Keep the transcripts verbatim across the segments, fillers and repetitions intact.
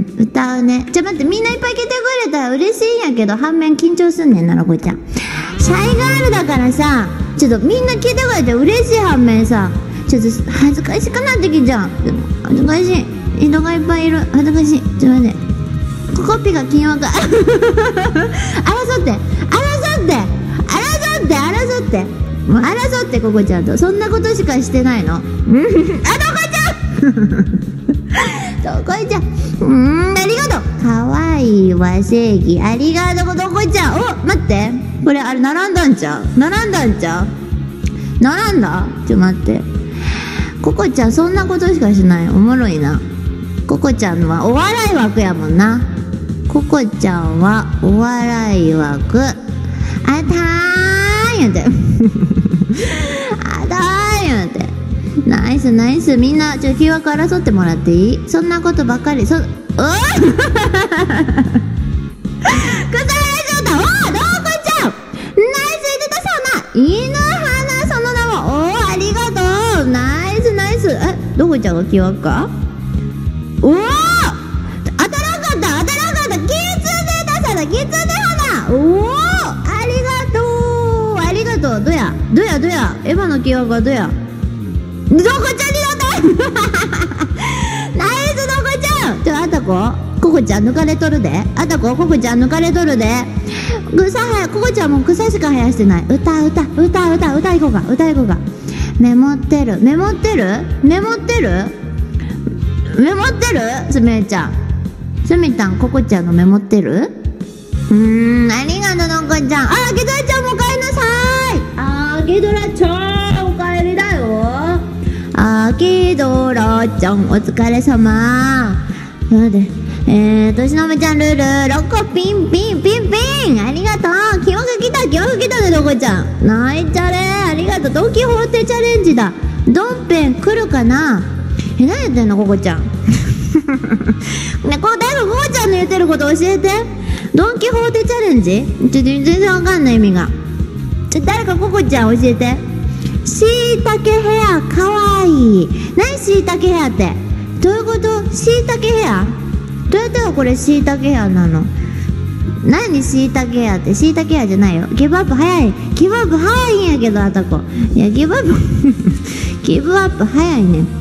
、歌うね。ちょ、待って、みんないっぱい来てくれたら嬉しいんやけど、反面緊張すんねんな、ロコちゃん。シャイガールだからさ、ちょっとみんな来てくれて嬉しい反面さ、ちょっと恥ずかしくなってきちゃう。でも恥ずかしい。人がいっぱいいる。恥ずかしい。ちょっと待って。ココピが金枠。争って。争って。争って。争って。争って。もう争って、ココちゃんと。そんなことしかしてないの。うん。あ、どこちゃんどこちゃん。うーん、ありがとう。かわいいわ、正義。ありがとう、どこちゃん。お、待って。これ、あれ、並んだんちゃう並んだんちゃう並んだちょ、待って。ココちゃん、そんなことしかしない。おもろいな。ココちゃんはお笑い枠やもんな。ココちゃんはお笑い枠。あたーん言うて。あたーん言うて。ナイスナイス。みんな、ちょ、金枠争ってもらっていい？そんなことばっかり、そ、おーくされちゃった。おー、どこちゃんナイス出たそうな犬花その名も。おー、ありがとう。ナイスナイス。え、どこちゃんが金枠か？おー、当たらんかった当たらんかった。キツネ出さだ、キツネ花。おー、ありがとうありがとう。どやどやどや、エヴァの金枠はどや。どこちゃんになったナイスどこちゃん。ちょ、あたこココちゃん抜かれとるで。あたこココちゃん抜かれとるで。草はや、ココちゃんも草しか生やしてない。歌歌歌歌歌いこうか歌いこうか。メモってるメモってるメモってるメモってるすみちゃん。すみたん、ココちゃんのメモってる？うーん、ありがとう、のこちゃん。あ、ゲドラちゃんもお帰りなさい。あ、ゲドラちゃん、お帰りだよ。あ、ゲドラちゃん、お疲れ様。なんで、えーと、しのぶちゃん、ルール、ロコピンピンピンピン。ありがとう。記憶来た、記憶来たね、どこちゃん。ナイチャレ、ありがとう。ドンキホーテチャレンジだ。ドンペン来るかな。え、何やってんの、ココちゃん。ね、こう、誰かココちゃんの言ってること教えて。ドンキホーテチャレンジ？ちょ、全然わかんない意味が。ちょ、誰かココちゃん教えて。しいたけヘア、かわいい。何しいたけヘアって。どういうこと？しいたけヘア？どうやってはこれしいたけヘアなの？何しいたけヘアって。しいたけヘアじゃないよ。ギブアップ早い。ギブアップ早いんやけど、あたこ。いや、ギブアップ、ギブアップ早いね。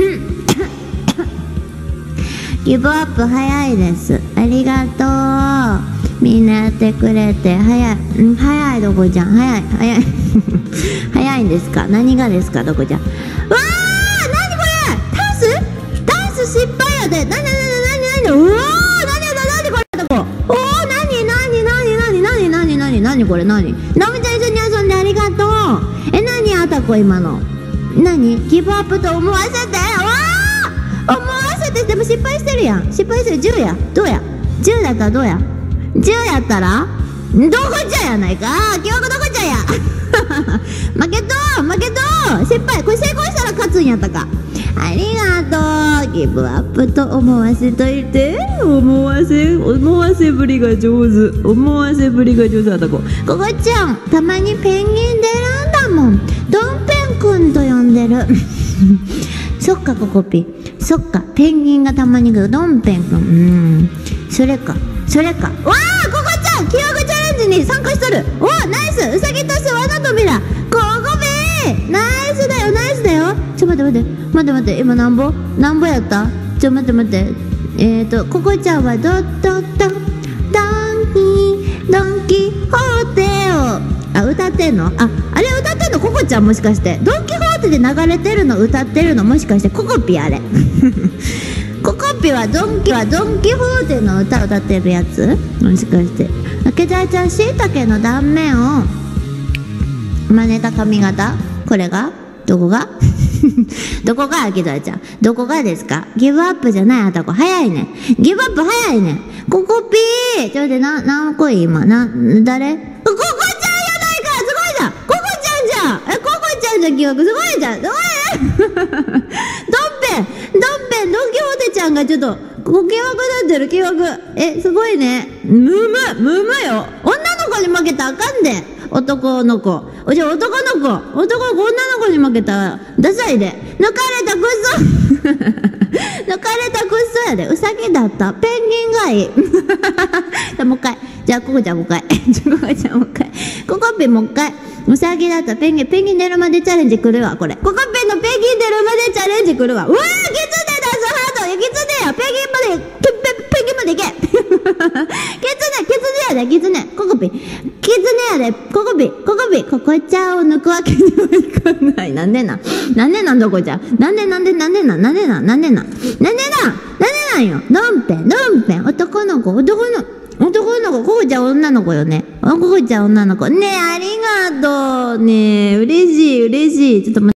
ギブアップ早いです。ありがとう。みんなやってくれて。早い。うん、早い、どこちゃん。早い、早い。早いんですか？何がですか、どこちゃん。わー、なにこれ。ダンスダンス失敗やで。なになになになになに。うわー、なにやだ、なにこれ、どこ。おー、なになになになになになになになにこれ、なに。のみちゃん一緒に遊んでありがとう。え、なにあたこ今の。なにギブアップと思わせて。わー、思わせて。でも失敗してるやん。失敗してる。じゅうや。どうや ?じゅう だったらどうや ?じゅう やったらどこちゃんやないか。記憶どこちゃんや。負けと負けと失敗。これ成功したら勝つんやったか。ありがとう。ギブアップと思わせといて。思わせ思わせぶりが上手。思わせぶりが上手だった子。ここちゃんたまにペンギン出るんだもん。ドンペンくんと呼んでる。そっかココピ。そっかペンギンがたまに来る。ドンペンくん。うんそれかそれか。わあココちゃん記憶チャレンジに参加しとる。おナイス。ウサギとして罠跳びだ。ココピナイスだよナイスだよ。ちょ待って待って待って待って今なんぼなんぼやった。ちょ待って待ってえーとココちゃんはドッドッドドンキドンキホーテをあ歌ってんの。ああれ歌ってんのココちゃんもしかして。ドンキホーテで流れてるの歌ってるのもしかしてココピあれ。ココピはドンキはドンキホーテの歌を歌ってるやつもしかして。けだちゃんしいたけの断面を真似た髪型。これがどこがどこがあきだちゃんどこがですか。ギブアップじゃないあたこ早いね。ギブアップ早いね。ココピーちょっと待ってな何個今な誰。ココちゃんやないか。すごいじゃんココちゃんじゃん。えココちゃんじゃん記憶すごいじゃんすごいドンペンドンペンドンキホーテちゃんがちょっとこ記憶なってる記憶。えすごいね。むむむむよ。女の子に負けたらあかんで。男の子おじゃ男の子男の子女の子に負けたらダサいで。抜かれたくそ抜かれたくっそやで。うさぎだった。ペンギンがいい。じゃもう一回。じゃあ、ここちゃんもう一回。じゃあ、ここちゃんもう一回。ここっぴもう一回。うさぎだった。ペンギン、ペンギン出るまでチャレンジ来るわ、これ。ここっぴのペンギン出るまでチャレンジ来るわ。うわー、キツネだぞ、ハート。いや、キツネや。ペンギンまで、ペペペンギンまで行け。キツネ、キツネやで、キツネ。ここぴ。キツネやで、ここぴ、ここぴ。ここちゃんを抜くわけにはいかない。なんでなん。なんでなんどこちゃん。なんでなんでなんでなんなんでなんなんでなんなんでなんなんでなんよ。のんぺん、のんぺん。男の子、男の、男の子、ここちゃん女の子よね。ここちゃん女の子。ねえ、ありがとう。ねえ、嬉しい、嬉しい。ちょっと待って。